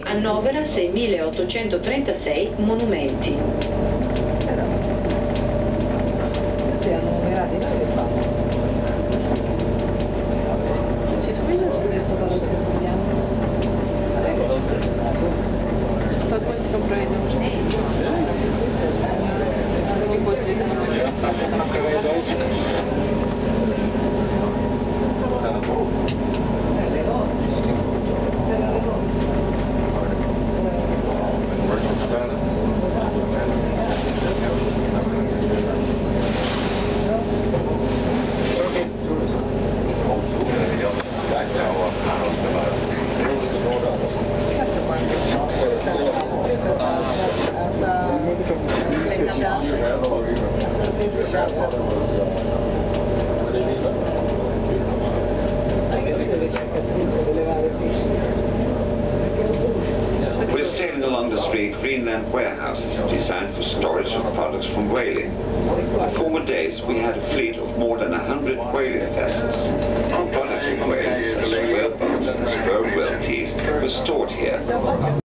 annovera 6.836 monumenti. Se hanno numerati noi che fanno? Ci scusa su questo quello che vediamo? Ma questo comprende We're sailing along the street Greenland warehouses designed for storage of products from whaling. In former days we had a fleet of more than 100 whaling vessels. Products from whaling such as whale bones and sperm whale teeth were stored here.